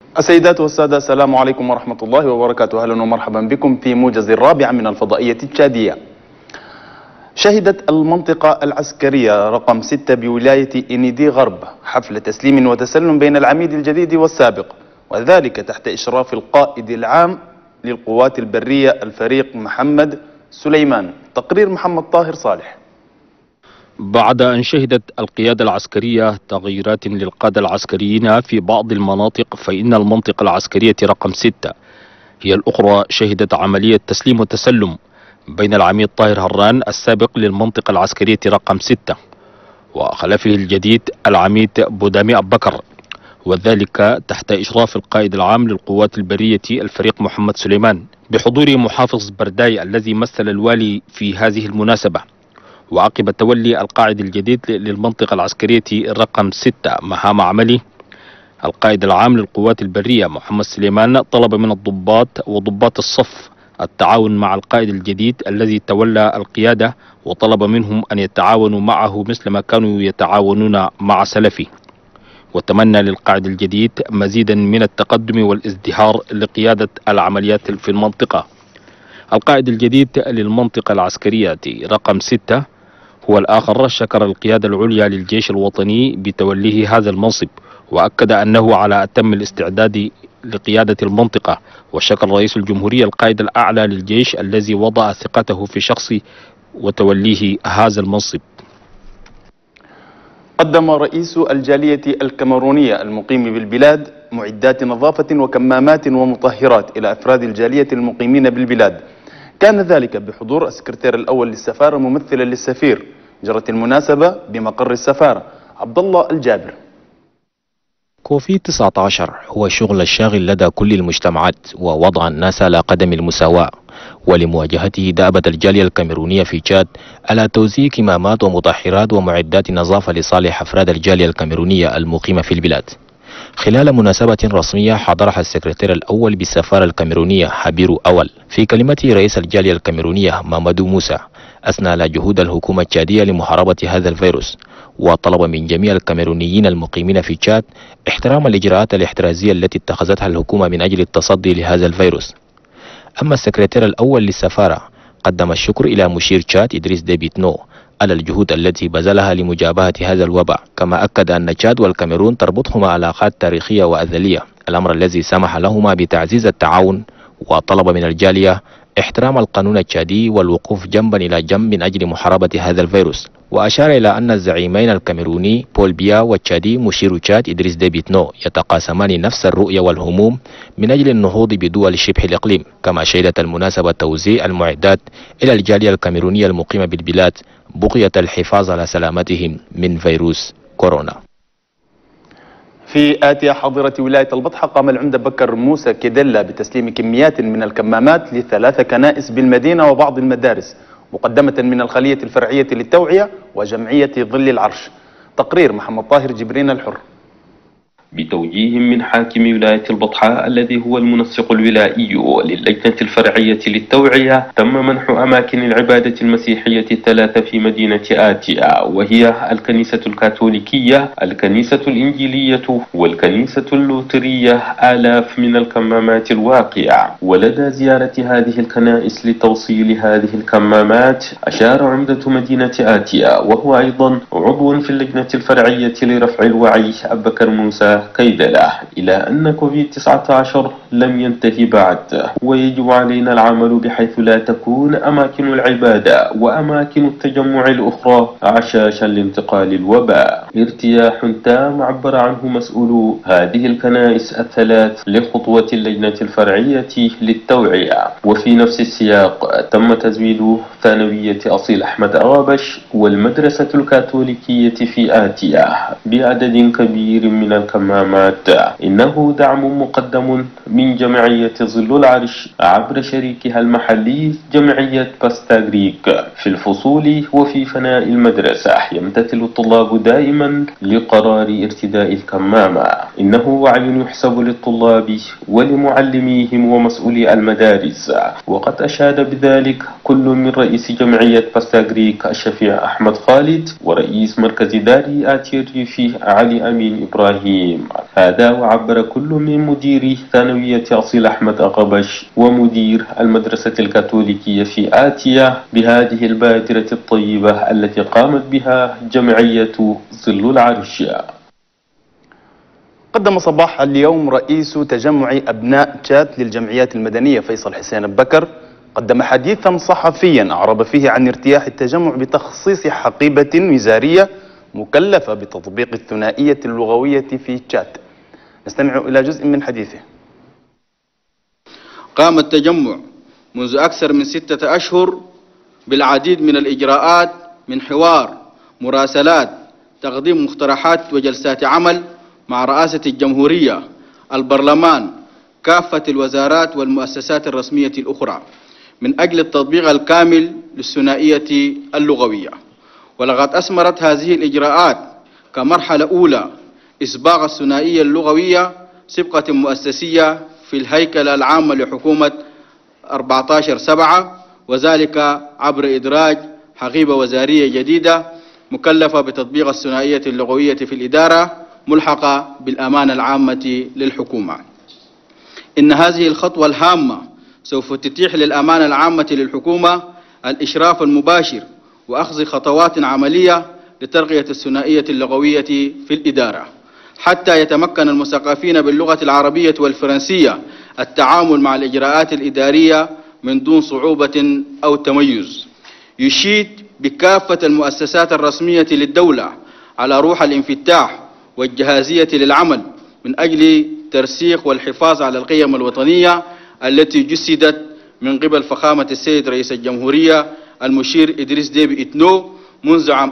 السيدات والسادة، السلام عليكم ورحمة الله وبركاته. أهلا ومرحبا بكم في موجز الرابع من الفضائية التشادية. شهدت المنطقة العسكرية رقم 6 بولاية إنيدي غرب حفل تسليم وتسلم بين العميد الجديد والسابق، وذلك تحت إشراف القائد العام للقوات البرية الفريق محمد سليمان. تقرير محمد طاهر صالح. بعد أن شهدت القيادة العسكرية تغييرات للقادة العسكريين في بعض المناطق، فإن المنطقة العسكرية رقم 6 هي الأخرى شهدت عملية تسليم وتسلم بين العميد طاهر هران السابق للمنطقة العسكرية رقم 6 وخلفه الجديد العميد بودامي أبو بكر، وذلك تحت إشراف القائد العام للقوات البرية الفريق محمد سليمان بحضور محافظ برداي الذي مثل الوالي في هذه المناسبة. وعقب تولي القائد الجديد للمنطقة العسكرية رقم 6 مهام عمله، القائد العام للقوات البرية محمد سليمان طلب من الضباط وضباط الصف التعاون مع القائد الجديد الذي تولى القيادة، وطلب منهم أن يتعاونوا معه مثل ما كانوا يتعاونون مع سلفه، وتمنى للقائد الجديد مزيدا من التقدم والازدهار لقيادة العمليات في المنطقة. القائد الجديد للمنطقة العسكرية رقم 6 هو الآخر شكر القيادة العليا للجيش الوطني بتوليه هذا المنصب، وأكد أنه على أتم الاستعداد لقيادة المنطقة، وشكر رئيس الجمهورية القائد الأعلى للجيش الذي وضع ثقته في شخصه وتوليه هذا المنصب. قدم رئيس الجالية الكاميرونية المقيم بالبلاد معدات نظافة وكمامات ومطهرات إلى أفراد الجالية المقيمين بالبلاد. كان ذلك بحضور السكرتير الأول للسفارة ممثلا للسفير. جرت المناسبة بمقر السفارة. عبد الله الجابر. كوفيد-19 هو الشغل الشاغل لدى كل المجتمعات، ووضع الناس على قدم المساواة، ولمواجهته دأبت الجالية الكاميرونية في تشاد على توزيع كمامات ومطهرات ومعدات نظافة لصالح أفراد الجالية الكاميرونية المقيمة في البلاد. خلال مناسبة رسمية حضرها السكرتير الأول بالسفارة الكاميرونية حبيرو أول، في كلمته رئيس الجالية الكاميرونية مامادو موسى أثنى على جهود الحكومة التشادية لمحاربة هذا الفيروس، وطلب من جميع الكاميرونيين المقيمين في تشاد احترام الإجراءات الاحترازية التي اتخذتها الحكومة من أجل التصدي لهذا الفيروس. أما السكرتير الأول للسفارة قدم الشكر إلى مشير تشاد إدريس ديبيت نو على الجهود التي بذلها لمجابهة هذا الوباء، كما أكد أن تشاد والكاميرون تربطهما علاقات تاريخية وأزلية، الأمر الذي سمح لهما بتعزيز التعاون، وطلب من الجالية احترام القانون التشادي والوقوف جنبا إلى جنب من أجل محاربة هذا الفيروس. وأشار إلى أن الزعيمين الكاميروني بول بيا والتشادي مشير تشاد إدريس ديبيت نو يتقاسمان نفس الرؤية والهموم من أجل النهوض بدول شبه الإقليم. كما شهدت المناسبة توزيع المعدات إلى الجالية الكاميرونية المقيمة بالبلاد بقية الحفاظ على سلامتهم من فيروس كورونا. في آتية حاضرة ولاية البطحة، قام العمدة بكر موسى كيديلا بتسليم كميات من الكمامات ل3 كنائس بالمدينة وبعض المدارس، مقدمة من الخلية الفرعية للتوعية وجمعية ظل العرش. تقرير محمد طاهر جبرين الحر. بتوجيه من حاكم ولاية البطحة الذي هو المنسق الولائي للجنة الفرعية للتوعية، تم منح أماكن العبادة المسيحية 3 في مدينة آتيا، وهي الكنيسة الكاثوليكية، الكنيسة الإنجيلية، والكنيسة اللوترية، آلاف من الكمامات الواقعة. ولدى زيارة هذه الكنائس لتوصيل هذه الكمامات، أشار عمدة مدينة آتيا وهو أيضا عضو في اللجنة الفرعية لرفع الوعي بكر موسى كيديلا إلى أن كوفيد-19 لم ينتهي بعد، ويجب علينا العمل بحيث لا تكون أماكن العبادة وأماكن التجمع الأخرى عشاشا لانتقال الوباء. ارتياح تام عبر عنه مسؤولو هذه الكنائس 3 لخطوة اللجنة الفرعية للتوعية. وفي نفس السياق تم تزويد ثانوية أصيل أحمد أغابش والمدرسة الكاثوليكية في آتيا بعدد كبير من الكمامات. إنه دعم مقدم من جمعية ظل العرش عبر شريكها المحلي جمعية باستاغريك. في الفصول وفي فناء المدرسة يمتثل الطلاب دائما لقرار ارتداء الكمامة. إنه وعي يحسب للطلاب ولمعلميهم ومسؤولي المدارس، وقد أشاد بذلك كل من رئيس جمعية باستاغريك الشفيع أحمد خالد ورئيس مركز داري آتي الريفي علي أمين إبراهيم. التعليم. هذا وعبر كل من مدير ثانوية أصيل أحمد أغبش ومدير المدرسة الكاثوليكية في آتيا بهذه البادرة الطيبة التي قامت بها جمعية ظل العرش. قدم صباح اليوم رئيس تجمع أبناء تشاد للجمعيات المدنية فيصل حسين بكر قدم حديثا صحفيا أعرب فيه عن ارتياح التجمع بتخصيص حقيبة وزارية مكلفة بتطبيق الثنائية اللغوية في تشاد. نستمع إلى جزء من حديثه. قام التجمع منذ أكثر من 6 أشهر بالعديد من الإجراءات من حوار، مراسلات، تقديم مقترحات وجلسات عمل مع رئاسة الجمهورية، البرلمان، كافة الوزارات والمؤسسات الرسمية الأخرى من أجل التطبيق الكامل للثنائية اللغوية. ولقد أثمرت هذه الإجراءات كمرحلة أولى إسباغ الثنائية اللغوية سبقة مؤسسية في الهيكل العام لحكومة 14/7، وذلك عبر إدراج حقيبة وزارية جديدة مكلفة بتطبيق الثنائية اللغوية في الإدارة ملحقة بالأمانة العامة للحكومة. إن هذه الخطوة الهامة سوف تتيح للأمانة العامة للحكومة الإشراف المباشر وأخذ خطوات عملية لترقية الثنائية اللغوية في الإدارة، حتى يتمكن المثقفين باللغة العربية والفرنسية التعامل مع الإجراءات الإدارية من دون صعوبة أو تميز. يشيد بكافة المؤسسات الرسمية للدولة على روح الانفتاح والجاهزية للعمل من أجل ترسيخ والحفاظ على القيم الوطنية التي جسدت من قبل فخامة السيد رئيس الجمهورية المشير إدريس ديبي إتنو منذ عام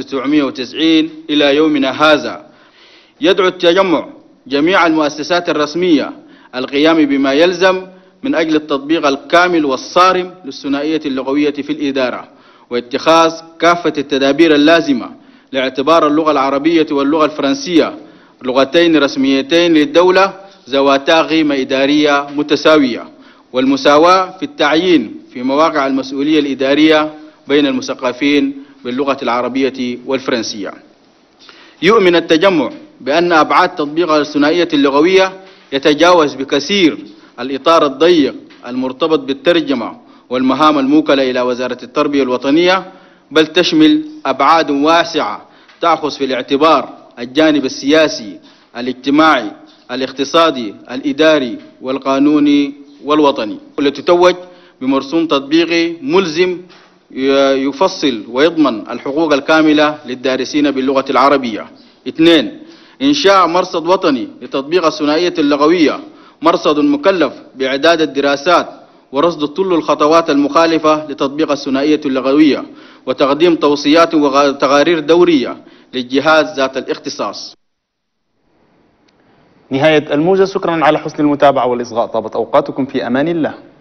1990 إلى يومنا هذا. يدعو التجمع جميع المؤسسات الرسمية القيام بما يلزم من أجل التطبيق الكامل والصارم للثنائية اللغوية في الإدارة، واتخاذ كافة التدابير اللازمة لاعتبار اللغة العربية واللغة الفرنسية لغتين رسميتين للدولة ذواتا قيمة إدارية متساوية، والمساواة في التعيين في مواقع المسؤولية الإدارية بين المثقفين باللغة العربية والفرنسية. يؤمن التجمع بأن أبعاد تطبيق الثنائية اللغوية يتجاوز بكثير الإطار الضيق المرتبط بالترجمة والمهام الموكلة إلى وزارة التربية الوطنية، بل تشمل أبعاد واسعة تأخذ في الاعتبار الجانب السياسي، الاجتماعي، الاقتصادي، الإداري والقانوني والوطني، والتي تتوج بمرسوم تطبيقي ملزم يفصل ويضمن الحقوق الكاملة للدارسين باللغة العربية. 2. إنشاء مرصد وطني لتطبيق الثنائية اللغوية، مرصد مكلف بإعداد الدراسات ورصد كل الخطوات المخالفة لتطبيق الثنائية اللغوية، وتقديم توصيات وتقارير دورية للجهات ذات الاختصاص. نهاية الموجز، شكرا على حسن المتابعة والإصغاء، طابت أوقاتكم في أمان الله.